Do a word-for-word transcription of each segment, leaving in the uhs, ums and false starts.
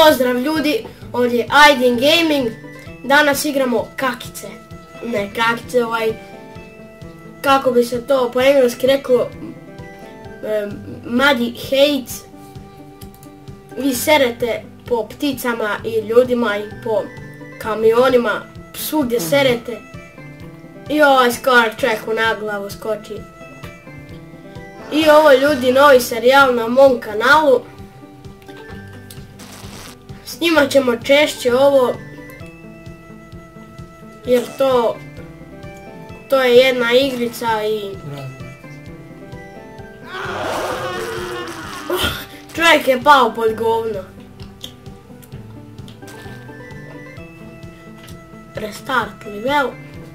Pozdrav ljudi, ovdje je Aydin Gaming. Danas igramo kakice. Ne kakice, ovaj... Kako bi se to po engleski reklo... Um, Muddy Heights. Vi serete po pticama i ljudima i po kamionima. Svugdje serete. I ovaj skoro čovjeku na glavu skoči. I ovo ljudi novi serijal na mom kanalu. Snimat ćemo češće ovo, jer to, to je jedna igrica i... Oh, čovjek je pao pod govno. Restart level.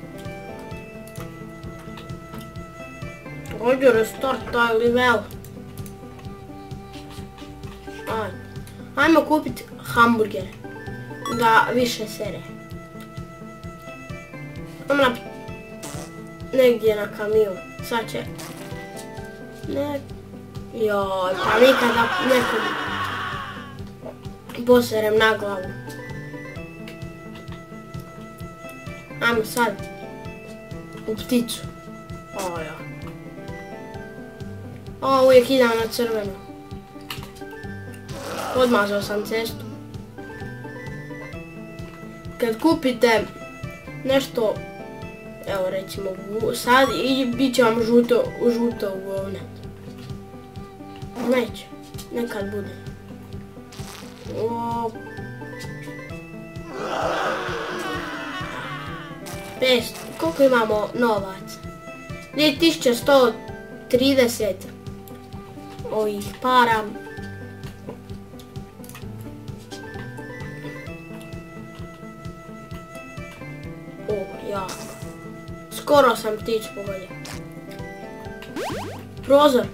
Ovdje restart taj level. Ajde. Ajmo kupiti hamburger, da više sere. Ajmo na... negdje na kamion, sad će... Ne... Joj, pa nikada nekom... poserem na glavu. Ajmo sad... u pticu. O ja. O, uvijek idem na crveno. Odmazao sam cestu. Kad kupite nešto, evo recimo sad, i bit će vam žuto, žuto u govne. Neće, nekad bude. O... petsto, koliko imamo novaca? dvije tisuće sto trideset ovih para. Ja. Skoro sam ptić pogodio. Prozor.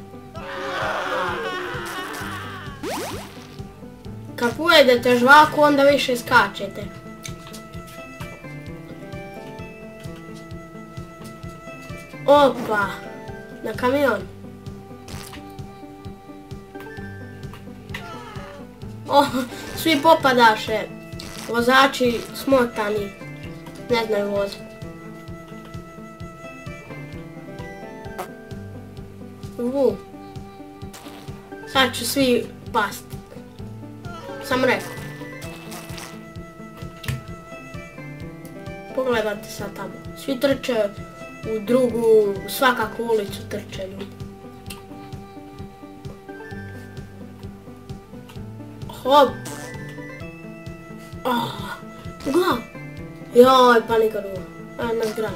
Kad pojedete žvaku, onda više skačete. Opa. Na kamion. Oh, svi popadaše. Vozači smotani. Ne znaju voziti. Vu. Sad ću svi pasti. Sam rekao. Pogledajte sad tamo. Svi trče u drugu, svakakvu ulicu trče ljudi. Hop. Oh, glav. Joj, pa nikad ovo. Ajde na zgradu.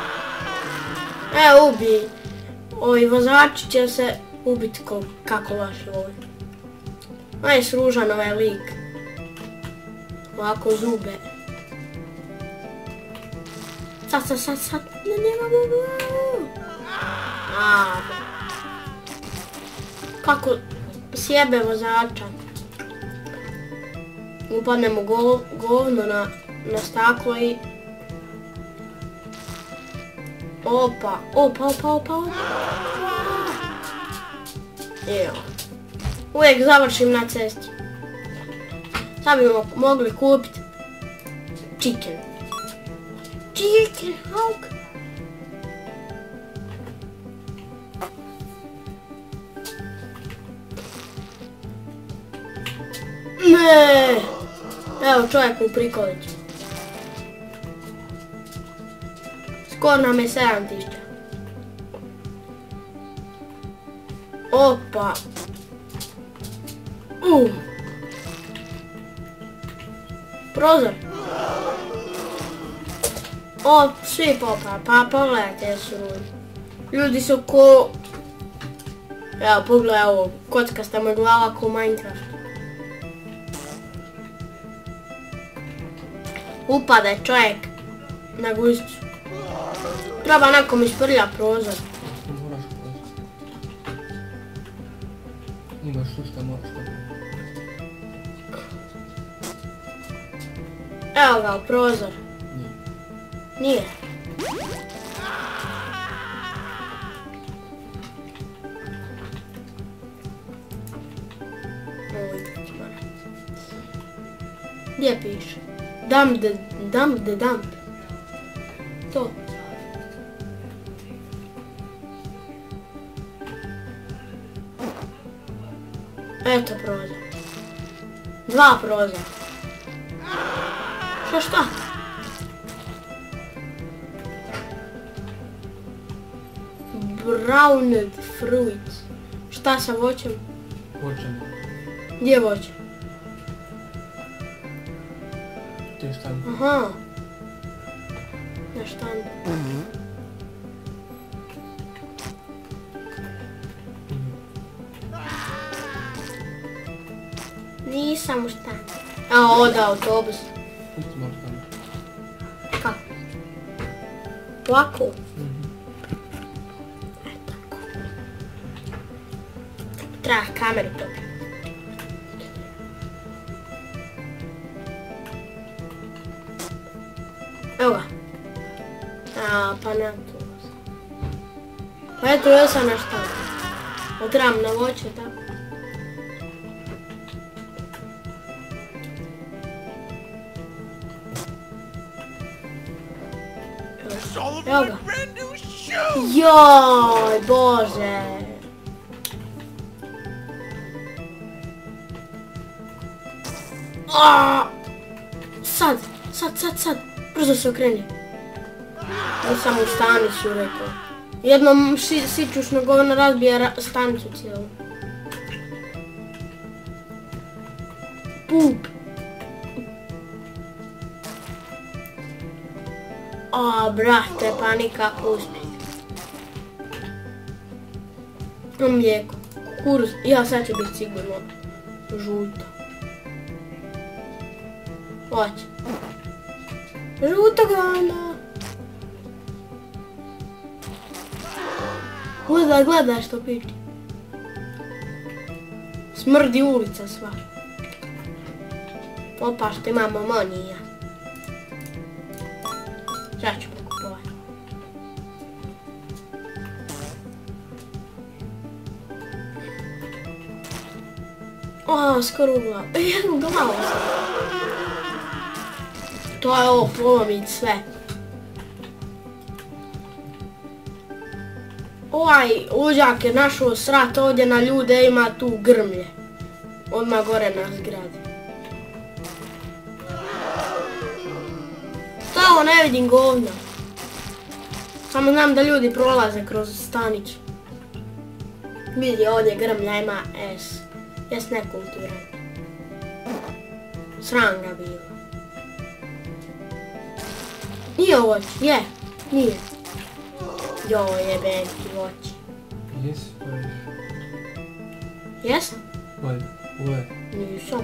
E, ubij. Ovi vozači će se ubiti kako vaši ovi. Aj, sružan ovaj lik. Ovako zube. Sad, sad, sad, sad. Ne, nemamo glavu. Kako sjebe vozača. Upadnemo govno na... na staklo i... Opa, opa, opa, opa, opa. Evo. Uvijek završim na cesti. Sad bi mogli kupiti chicken. Chicken, hawk. Ne. Evo čovjek u prikoliću. Skoro nam je sedam tisuća. Opa. Uh. Prozor. O, svi popa. Pa pogledajte su ljudi. Ljudi su ko... Evo pogledaj ovo. Kockasta mu glava ko Minecraft. Upade čovjek na guzicu. Treba nekom isprlja prozor. Moraš prozor. Imaš sušta, moraš to. Evo ga, prozor. Nije. Nije. Gdje piše? Dump the, dump the dump. To. Eto prozor. Dva prozora. Šta šta? Browned fruit. Šta sa voćem? Voćem. Gdje je voće? Ti je štandu. Aha. Na štandu. Nisam u štandu. A, oda autobus. Pusti malo štandu. Kako? Ovako? Treba kameru dobiti. Evo ga. A, pa ne tu. Pa eto, ja sam na štandu. Otram na voće, tako. Evo ga. Joj, Bože. Aaaa! Sad, sad, sad, sad. Brzo se okreni. Nisam u stanicu rekao. Jednom si, sićušno govno razbija ra stanicu cijelu. Pup. A, brate, pa nikako uspije. Mlijeko. Kuruz. Ja, sad će biti sigurno žuto. Hoće. Žuto govno. Gledaj, gledaj što piči. Smrdi ulica sva. Opa, što imamo monija. Sad ću pokupovati. O, skoro u glavu. E, jednu glavu sam. To je ovo polomit sve. Ovaj luđak je našao srat ovdje na ljude, ima tu grmlje. Odmah gore na zgradi. Šta ovo, ne vidim govna. Samo znam da ljudi prolaze kroz stanić. Vidi ovdje grmlja ima S. Jes nekulturan. Sram ga bilo. Nije voć, je, nije. Joj, jebenti voć. Jesi, to ješ. Jesam? Valjda, ovo je. Nisam.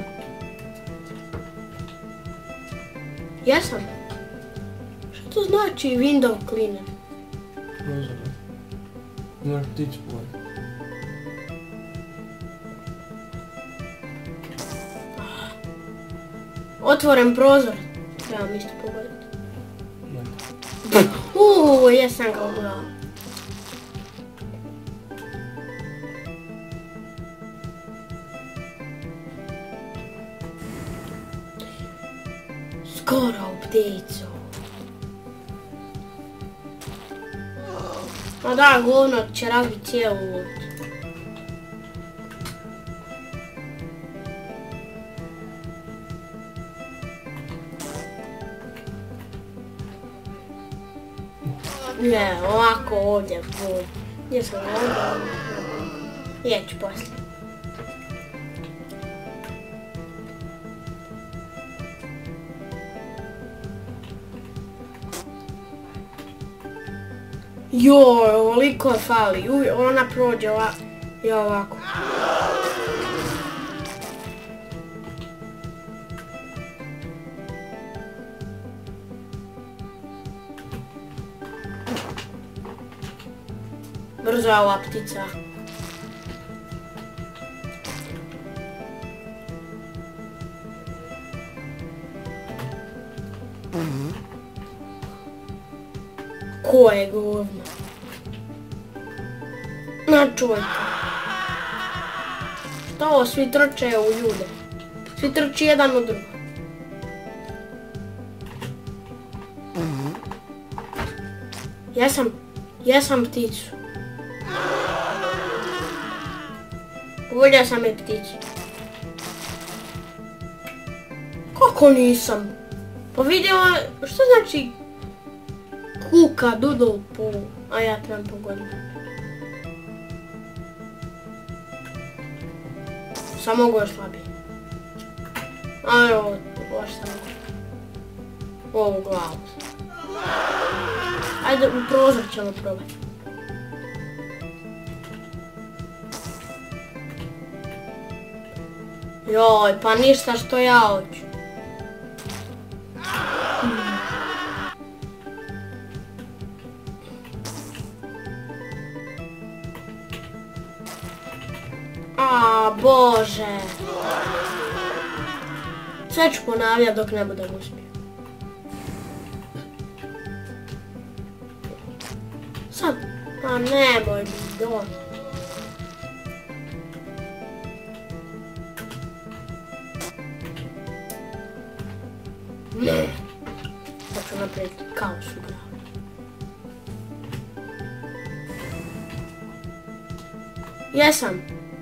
Jesam? Što to znači window cleaner? Prozor. Moraš pticu pogledati. Otvoren prozor. Trebam isto pogledati. Valjda. Uuu, jesam ga ugledao. Skoro u pticu. Ma da, govno će razbiti cijelu ulicu. Ne, ovako ovdje bud. Gdje sam ovdje? Jeću poslije. Joj, ovoliko fali. Uj, ona prođe ova, i ovako. Brzo je ova ptica. Ko je govno? Na čujte. Šta ovo, svi trče u ljude. Svi trči jedan u drugo. Jesam, jesam pticu. Pogodio sam i pticu. Kako nisam? Pa vidio, što znači kuka, doodle poo, a ja trebam pogoditi. Sam mogu još slabije. A evo, baš sam ovu glavu. Ajde, u prozor ćemo probati. Joj, pa ništa što ja hoću. A, Bože. Sve ću ponavljati dok ne budem uspio. Sad, pa nemoj mi doći. Sad ću napraviti kaos u glavi. Jesam.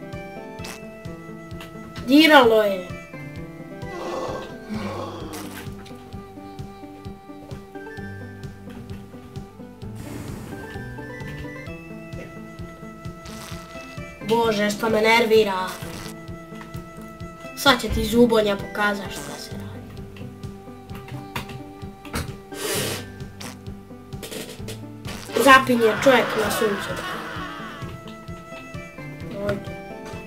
Diralo je. Bože, što me nervira. Sad će ti zubonja pokazati šta se radi. Zapinje čovjek na suncu. Ovdje.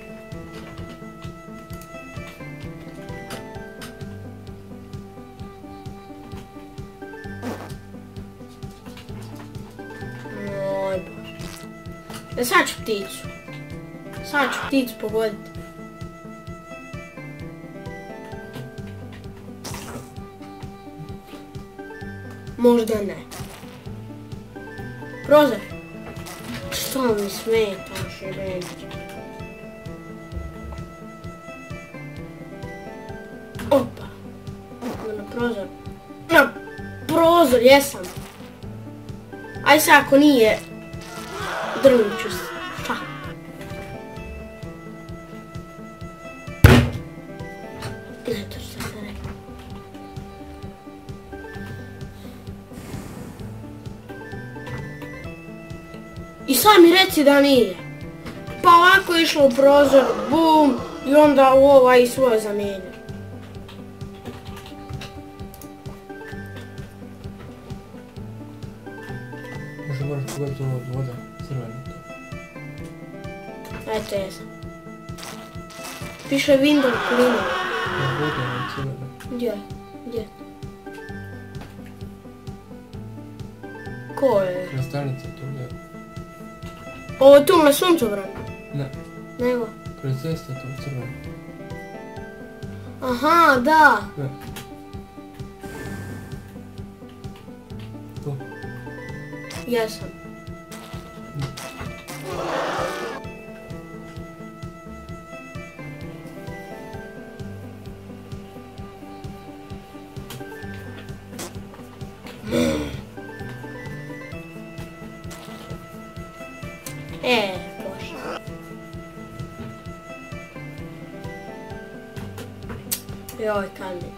Oj, Bože. E sad ću pticu. Sad ću pticu pogoditi. Možda ne. Prozor. Što mi smeta širenje? Opa. Na prozor. Na prozor, jesam. Aj sad ako nije, drnut ću se. Fuck. Eto što sam rekao. I sad mi reci da nije. Pa ovako je išlo u prozor, bum, i onda u ovaj svoj zamijenio. Možda moraš pogledati ovo od voda, crveno to. Eto jesam. Piše window cleaner. Ja, voda je crveno. Gdje? Gdje? Ko je? Krestanica tu gdje. Ovo tu na suncobranu? Ne, Nego? kroz cesta tu crveno. Aha, da. Ne. Tu. Jesam. E, Bože. Joj, kad mi.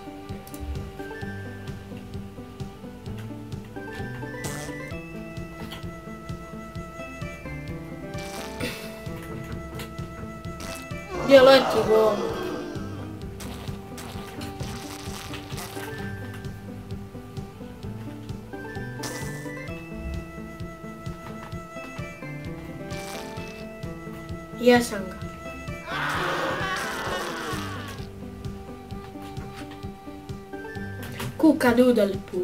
Gdje leti gol? Jesam ga. Kuka doodle poo.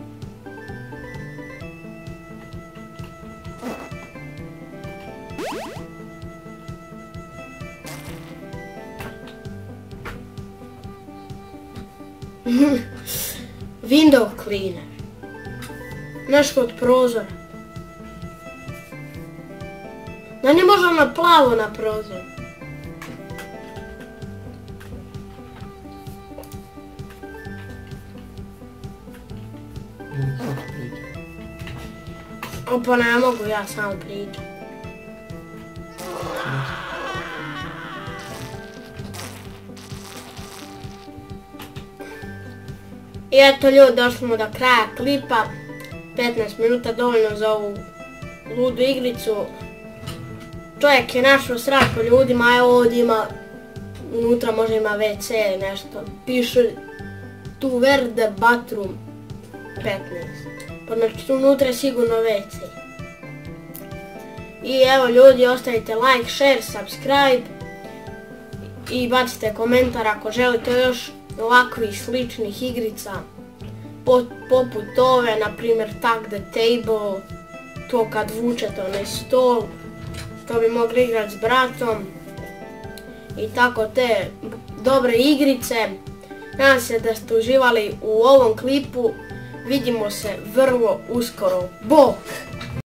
Window cleaner. Nešto od prozora. Da ne može ono plavo na prozor. Ili sad priča. Opa, ne mogu ja samo pričam. I eto ljudi, došli smo do kraja klipa. petnaest minuta dovoljno za ovu ludu igricu. Čovjek je našao srat po ljudima, a evo ovdje ima, unutra možda ima ve ce ili nešto. Piše tu where the bathroom petnaest. Pa znači tu unutra je sigurno ve ce. I evo ljudi, ostavite like, share, subscribe i bacite komentar ako želite još ovakvih sličnih igrica poput ove, na primjer Tag the Table, to kad vučete onaj stol, to bi mogli igrati s bratom i tako te dobre igrice. Nadam se da ste uživali u ovom klipu, vidimo se vrlo uskoro, bok!